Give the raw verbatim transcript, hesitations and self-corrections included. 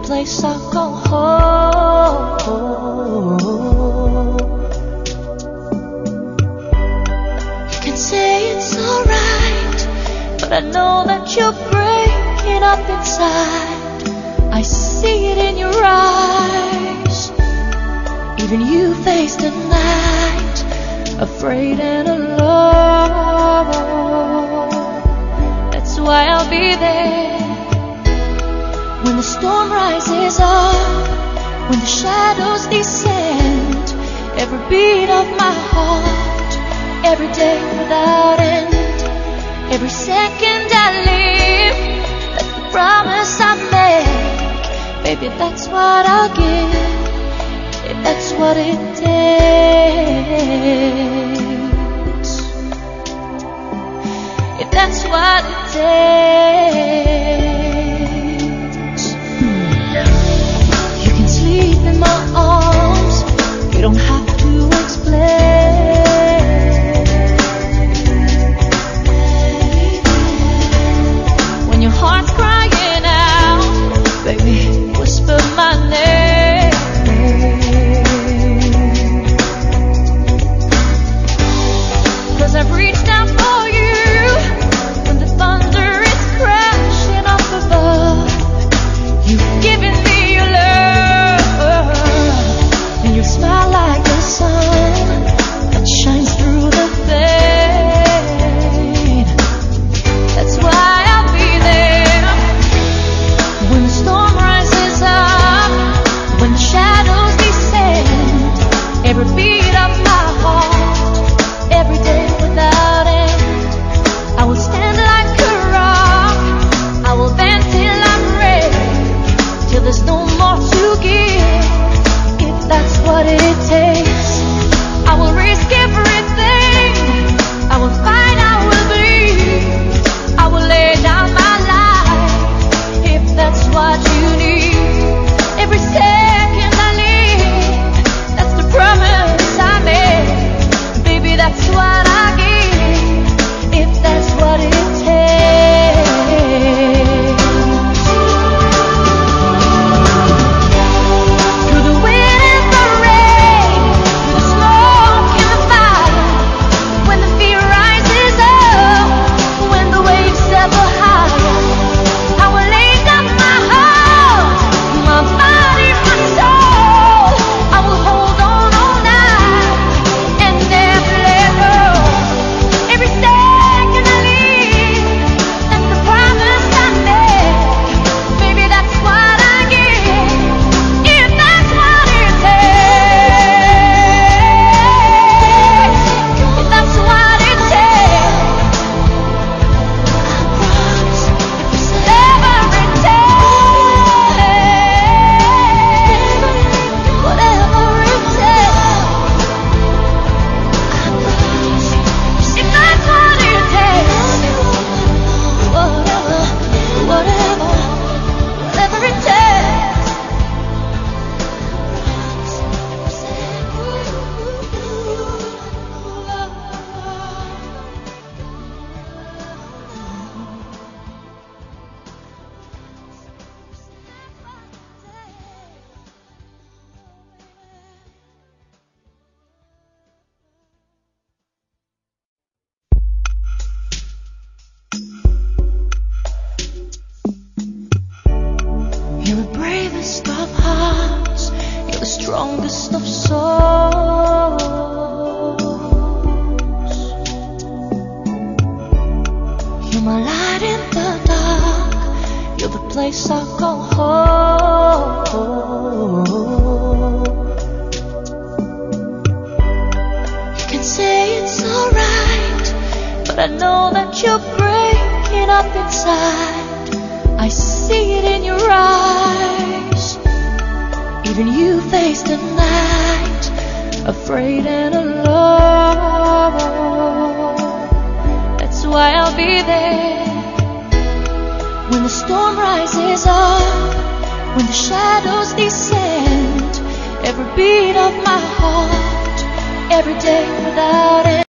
place I call home. You can say it's alright, but I know that you're breaking up inside. I see it in your eyes. Even you face the night, afraid and alone. That's why I'll be there when the storm rises up, when the shadows descend. Every beat of my heart, every day without end, every second I live, that's the promise I make. Baby, that's what I'll give, if that's what it takes, if that's what it takes. You can sleep in my arms, you don't have to explain. When your heart's crying out, baby, whisper my name. 'Cause I've reached out for you when the thunder is crashing up above. You've given me your love, and you smile like the sun that shines through the pain. That's why I'll be there when the storm rises up, when the shadows descend. Every beat of my heart, every day without end, I will stand like a rock, I will bend till I'm ready, till there's no more to give, if that's what it takes. I will risk everything, I will fight, I will bleed, I will lay down my life, if that's what you need. Every second I live, that's the promise I made. Baby, that's what I give, if that's what it takes. Through the wind and the rain, through the smoke and the fire, when the fear rises up, when the waves ever higher, I will lay down my heart, my body, my soul. I will hold on all night and never let go. Every second I live, that's the promise I make. Maybe that's what I give, if that's what it takes, if that's what it takes. Whatever it takes, whatever it takes, if that's what it takes, whatever, whatever, whatever it takes. You're the bravest of hearts, you're the strongest of souls. You're my light in the dark, you're the place I call home. You can say it's alright, but I know that you're breaking up inside. I see it in your eyes. Even you face the night, afraid and alone. That's why I'll be there when the storm rises up, when the shadows descend. Every beat of my heart, every day without end.